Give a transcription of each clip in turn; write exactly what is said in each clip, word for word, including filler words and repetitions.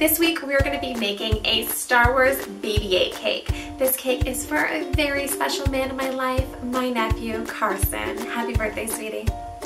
This week we're going to be making a Star Wars B B eight cake. This cake is for a very special man in my life, my nephew, Carson. Happy birthday, sweetie.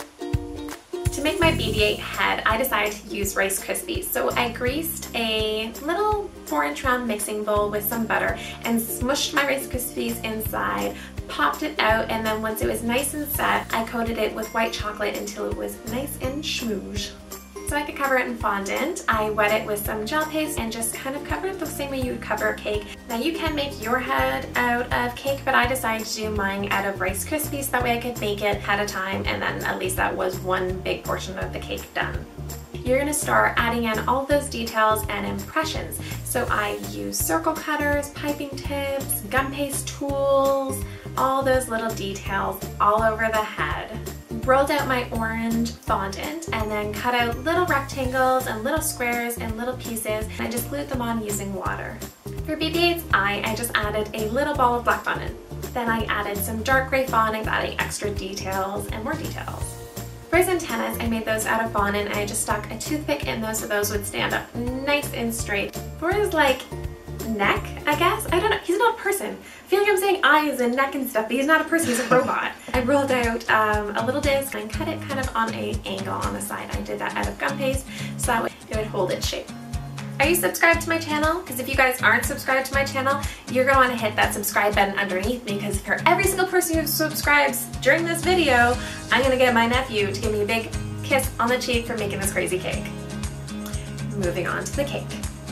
To make my B B eight head, I decided to use Rice Krispies. So I greased a little four inch round mixing bowl with some butter and smushed my Rice Krispies inside, popped it out, and then once it was nice and set, I coated it with white chocolate until it was nice and schmooze. So I could cover it in fondant. I wet it with some gel paste and just kind of cover it the same way you would cover a cake. Now you can make your head out of cake, but I decided to do mine out of Rice Krispies. That way I could make it at a time, and then at least that was one big portion of the cake done. You're going to start adding in all those details and impressions. So I use circle cutters, piping tips, gum paste tools, all those little details all over the head. Rolled out my orange fondant and then cut out little rectangles and little squares and little pieces, and I just glued them on using water. For B B eight's eye, I just added a little ball of black fondant. Then I added some dark gray fondant, adding extra details and more details. For his antennas, I made those out of fondant, and I just stuck a toothpick in those so those would stand up nice and straight. For his like neck, I guess? I don't know. He's not a person. I feel like I'm saying eyes and neck and stuff, but he's not a person. He's a robot. I rolled out um, a little disc and cut it kind of on an angle on the side. I did that out of gum paste so that way it would hold its shape. Are you subscribed to my channel? Because if you guys aren't subscribed to my channel, you're going to want to hit that subscribe button underneath me, because for every single person who subscribes during this video, I'm going to get my nephew to give me a big kiss on the cheek for making this crazy cake. Moving on to the cake.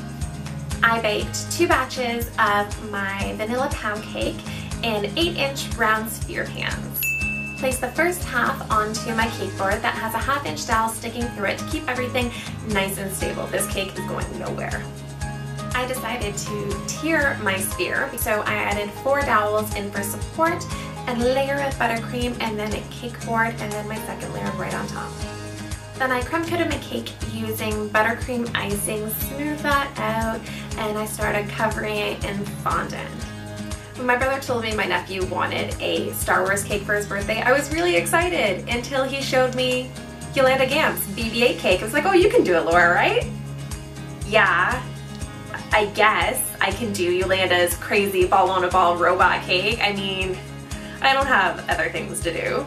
I baked two batches of my vanilla pound cake in eight inch round sphere pans. Place the first half onto my cake board that has a half inch dowel sticking through it to keep everything nice and stable. This cake is going nowhere. I decided to tier my sphere, so I added four dowels in for support, a layer of buttercream, and then a cake board, and then my second layer right on top. Then I crumb coated my cake using buttercream icing, smoothed that out, and I started covering it in fondant. When my brother told me my nephew wanted a Star Wars cake for his birthday, I was really excited until he showed me Yolanda Gamps' B B eight cake. I was like, oh, you can do it, Laura, right? Yeah, I guess I can do Yolanda's crazy ball on a ball robot cake. I mean, I don't have other things to do.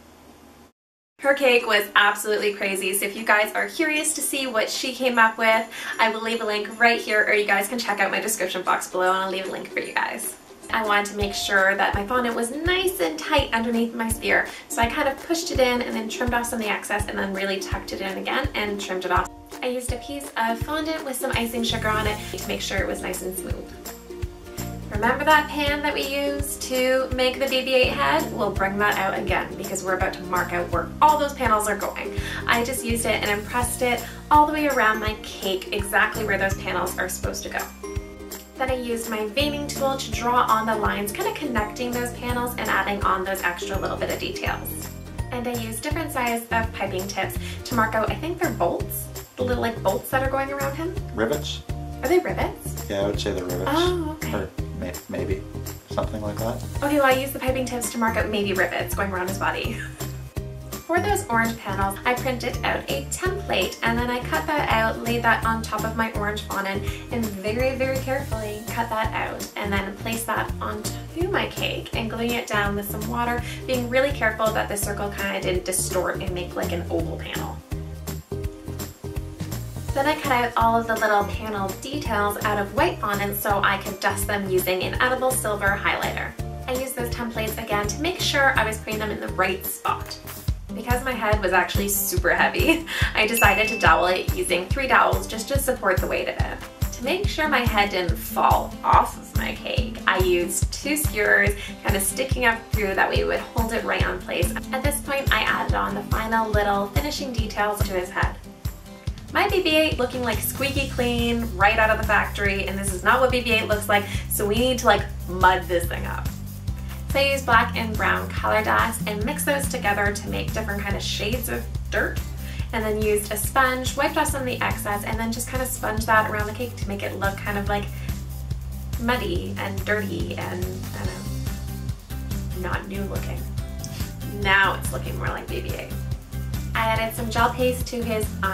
Her cake was absolutely crazy, so if you guys are curious to see what she came up with, I will leave a link right here, or you guys can check out my description box below and I'll leave a link for you guys. I wanted to make sure that my fondant was nice and tight underneath my sphere, so I kind of pushed it in and then trimmed off some of the excess and then really tucked it in again and trimmed it off. I used a piece of fondant with some icing sugar on it to make sure it was nice and smooth. Remember that pan that we used to make the B B eight head? We'll bring that out again because we're about to mark out where all those panels are going. I just used it and impressed it all the way around my cake, exactly where those panels are supposed to go. Then I used my veining tool to draw on the lines, kind of connecting those panels and adding on those extra little bit of details. And I used different sizes of piping tips to mark out, I think they're bolts, the little like bolts that are going around him. Rivets? Are they rivets? Yeah, I would say they're rivets. Oh, okay. Or may maybe, something like that. Okay, well I used the piping tips to mark out maybe rivets going around his body. For those orange panels, I printed out a template and then I cut that out, laid that on top of my orange fondant, and very, very carefully cut that out and then placed that onto my cake and gluing it down with some water, being really careful that the circle kind of didn't distort and make like an oval panel. Then I cut out all of the little panel details out of white fondant so I could dust them using an edible silver highlighter. I used those templates again to make sure I was putting them in the right spot. Because my head was actually super heavy, I decided to dowel it using three dowels just to support the weight of it. To make sure my head didn't fall off of my cake, I used two skewers kind of sticking up through, that way it would hold it right on place. At this point, I added on the final little finishing details to his head. My B B eight looking like squeaky clean right out of the factory, and this is not what B B eight looks like, so we need to like mud this thing up. So I used black and brown color dots and mixed those together to make different kind of shades of dirt, and then used a sponge, wiped off some of the excess, and then just kind of sponged that around the cake to make it look kind of like muddy and dirty and, I don't know, not new looking. Now it's looking more like B B eight. I added some gel paste to his eye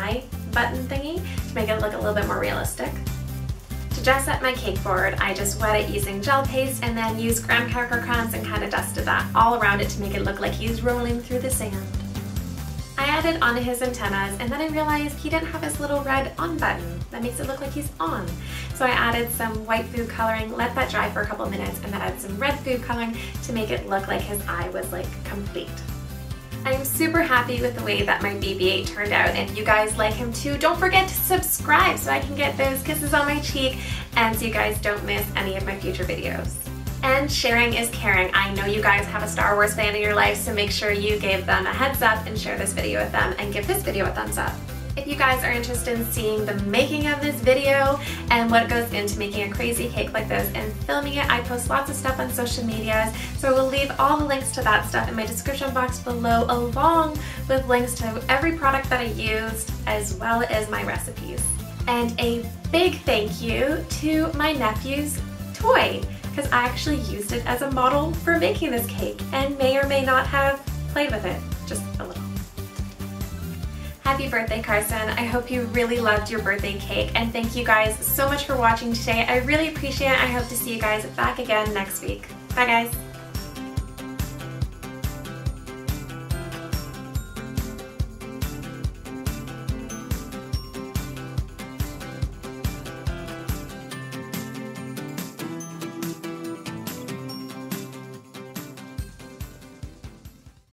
button thingy to make it look a little bit more realistic. To dress up my cake board, I just wet it using gel paste and then used graham cracker crumbs and kind of dusted that all around it to make it look like he's rolling through the sand. I added on his antennas and then I realized he didn't have his little red on button that makes it look like he's on. So I added some white food coloring, let that dry for a couple of minutes, and then added some red food coloring to make it look like his eye was like complete. I'm super happy with the way that my B B eight turned out, and if you guys like him too, don't forget to subscribe so I can get those kisses on my cheek and so you guys don't miss any of my future videos. And sharing is caring. I know you guys have a Star Wars fan in your life, so make sure you give them a heads up and share this video with them and give this video a thumbs up. If you guys are interested in seeing the making of this video and what goes into making a crazy cake like this and filming it, I post lots of stuff on social media, so we'll leave all the links to that stuff in my description box below, along with links to every product that I used as well as my recipes. And a big thank you to my nephew's toy, because I actually used it as a model for making this cake and may or may not have played with it just a little. Happy birthday, Carson. I hope you really loved your birthday cake, and thank you guys so much for watching today. I really appreciate it. I hope to see you guys back again next week. Bye guys.